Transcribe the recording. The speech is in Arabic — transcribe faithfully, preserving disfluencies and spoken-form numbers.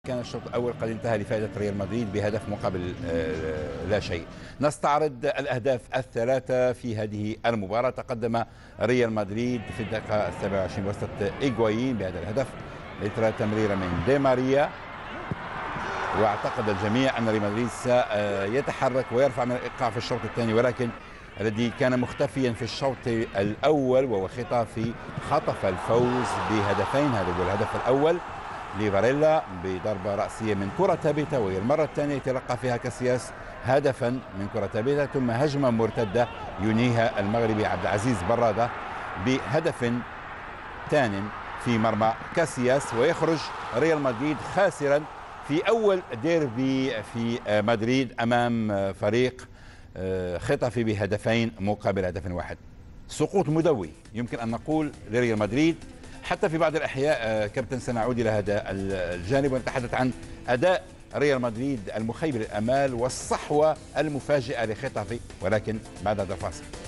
كان الشوط الأول قد انتهى لفائدة ريال مدريد بهدف مقابل لا شيء. نستعرض الأهداف الثلاثة في هذه المباراة. تقدم ريال مدريد في الدقيقة السابعة والعشرين بواسطة إيغوايين بهذا الهدف، إثر تمريرة من دي ماريا، واعتقد الجميع أن ريال مدريد سيتحرك ويرفع من الإيقاع في الشوط الثاني، ولكن الذي كان مختفيا في الشوط الأول وهو خطافي خطف الفوز بهدفين. هذا هو الهدف الأول لفاريلا بضربة رأسية من كرة ثابتة، وهي المرة الثانية يتلقى فيها كاسياس هدفا من كرة ثابتة، ثم هجمة مرتدة ينهيها المغربي عبد العزيز برادة بهدف ثان في مرمى كاسياس، ويخرج ريال مدريد خاسرا في أول ديربي في مدريد أمام فريق خطفي بهدفين مقابل هدف واحد. سقوط مدوي يمكن أن نقول لريال مدريد. حتى في بعض الأحياء كابتن سنعود إلى هذا الجانب ونتحدث عن أداء ريال مدريد المخيب للآمال والصحوة المفاجئة لخطافي، ولكن بعد هذا الفاصل.